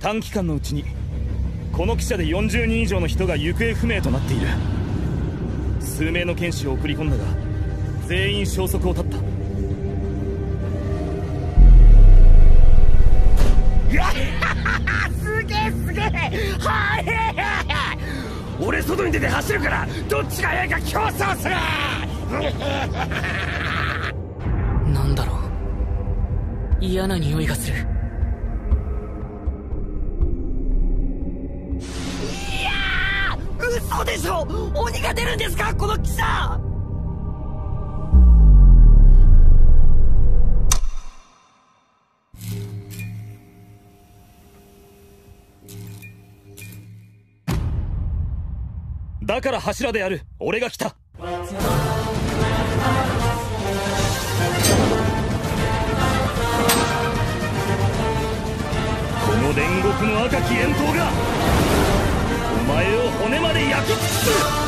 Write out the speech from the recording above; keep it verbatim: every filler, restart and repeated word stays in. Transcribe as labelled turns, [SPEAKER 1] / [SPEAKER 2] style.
[SPEAKER 1] 短期間のうちにこの汽車でよんじゅうにん以上の人が行方不明となっている。数名の剣士を送り込んだが全員消息を絶った。
[SPEAKER 2] すげえすげえ、はい、俺外に出て走るからどっちが速いか競争する。
[SPEAKER 3] なんだろう、嫌な匂いがする。
[SPEAKER 2] いやー、嘘でしょ、鬼が出るんですかこの汽車。
[SPEAKER 1] だから柱である俺が来た。この煉獄の赤き炎刀がお前を骨まで焼き尽くす。